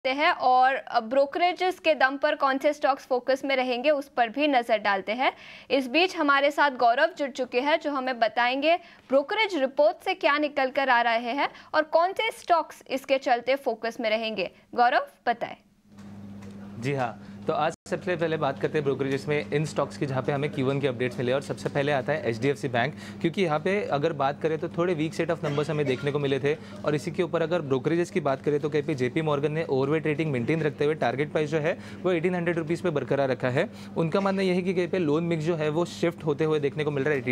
हैं और ब्रोकरेजेस के दम पर कौन से स्टॉक्स फोकस में रहेंगे उस पर भी नजर डालते हैं। इस बीच हमारे साथ गौरव जुड़ चुके हैं जो हमें बताएंगे ब्रोकरेज रिपोर्ट से क्या निकल कर आ रहे हैं और कौन से स्टॉक्स इसके चलते फोकस में रहेंगे। गौरव बताएं। जी हाँ, तो आज सबसे पहले बात करते हैं ब्रोकरेजेस में इन स्टॉक्स की जहाँ पे हमें Q1 के अपडेट्स मिले और सबसे पहले आता है HDFC बैंक, क्योंकि यहाँ पे अगर बात करें तो थोड़े वीक सेट ऑफ नंबर्स हमें देखने को मिले थे। और इसी के ऊपर अगर ब्रोकरेजेस की बात करें तो कहीं पे JP मॉर्गन ने ओवरवेट रेटिंग मेंटेन रखते हुए टारगेट प्राइस जो है वो 1800 रुपीज़ पे बरकरार रखा है। उनका मानना यह है कि कहीं पे लोन मिक्स जो है वो शिफ्ट होते हुए देखने को मिल रहा है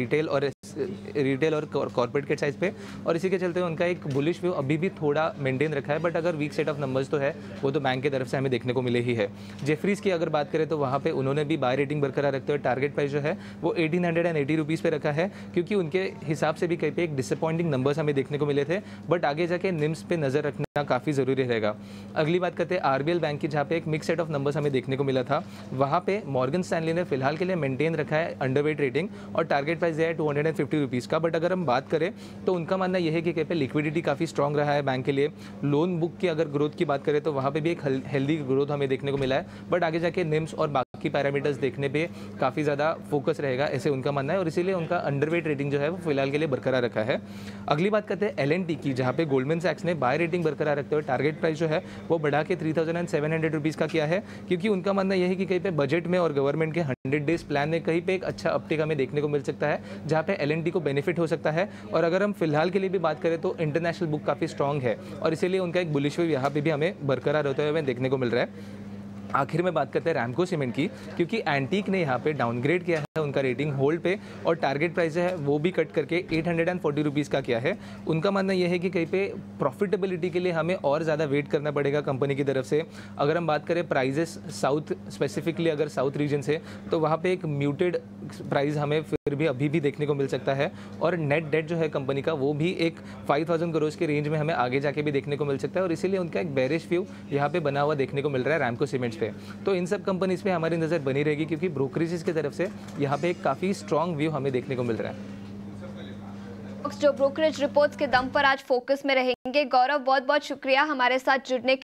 रिटेल और कॉर्पोरेट के साइज पे, और इसी के चलते उनका एक बुलिश व्यू अभी भी थोड़ा मेंटेन रखा है। बट अगर वीक सेट ऑफ नंबर्स तो है वो तो बैंक की तरफ से हमें देखने को मिले ही है। जेफरीज की अगर बात करें तो वहाँ पे उन्होंने भी बाय रेटिंग बरकरार रखते हुए टारगेट प्राइस जो है वो 1880 रुपीज़ पे रखा है, क्योंकि उनके हिसाब से भी कहीं पे एक डिसअपॉइंटिंग नंबर्स हमें देखने को मिले थे। बट आगे जाके निम्स पे नजर रखना काफ़ी ज़रूरी रहेगा। अगली बात करते हैं RBL बैंक की, जहाँ पे एक मिक्स सेट ऑफ नंबर्स हमें देखने को मिला था। वहाँ पे मॉर्गन स्टैनली ने फिलहाल के लिए मेंटेन रखा है अंडरवेट रेटिंग और टारगेट प्राइस है 250 रुपीज़ का। बट अगर हम बात करें तो उनका मानना यह है कि कहीं पे लिक्विडिटी काफ़ी स्ट्रॉन्ग रहा है बैंक के लिए। लोन बुक की अगर ग्रोथ की बात करें तो वहाँ पे भी एक हेल्दी ग्रोथ हमें देखने को मिला है। बट आगे जाके निम्स और बाकी पैरामीटर्स देखने पे काफ़ी ज़्यादा फोकस रहेगा, ऐसे उनका मानना है, और इसीलिए उनका अंडरवेट रेटिंग जो है वो फिलहाल के लिए बरकरार रखा है। अगली बात करते हैं LNT की, जहाँ पे गोल्डमैन सैक्स ने बाय रेटिंग बरकरार रखते हुए टारगेट प्राइस जो है वो बढ़ा के 3700 रुपीज़ का किया है, क्योंकि उनका मानना यह है कि कहीं पे बजट में और गवर्नमेंट के 100 डेज प्लान में कहीं पे एक अच्छा अपटेक हमें देखने को मिल सकता है, जहाँ पे LNT को बेनिफिट हो सकता है। और अगर हम फिलहाल के लिए भी बात करें तो इंटरनेशनल बुक काफ़ी स्ट्रॉन्ग है और इसीलिए उनका एक बुलिश व्यू यहाँ पे भी हमें बरकरार होते हुए हमें देखने को मिल रहा है। आखिर में बात करते हैं रैमको सीमेंट की, क्योंकि एंटीक ने यहाँ पे डाउनग्रेड किया है उनका रेटिंग होल्ड पे, और टारगेट प्राइस जो है वो भी कट करके 840 रुपीज़ का किया है। उनका मानना यह है कि कहीं पे प्रॉफिटेबिलिटी के लिए हमें और ज़्यादा वेट करना पड़ेगा कंपनी की तरफ से। अगर हम बात करें प्राइजेस साउथ स्पेसिफिकली, अगर साउथ रीजन से, तो वहाँ पर एक म्यूटेड प्राइस हमें फिर भी अभी भी देखने को मिल सकता है। और नेट डेट जो है कंपनी का वो भी एक 5000 करोड़ के रेंज में हमें आगे जाके भी देखने को मिल सकता है, और इसीलिए उनका एक बेरिश व्यू यहाँ पे बना हुआ देखने को मिल रहा है रैमको सीमेंट्स पे। तो इन सब कंपनीज पे हमारी नज़र बनी रहेगी, क्योंकि ब्रोकरेजेस की तरफ से यहाँ पे एक काफ़ी स्ट्रॉन्ग व्यू हमें देखने को मिल रहा है। जो ब्रोकरेज रिपोर्ट्स के दम पर आज फोकस में रहेंगे। गौरव, बहुत बहुत शुक्रिया हमारे साथ जुड़ने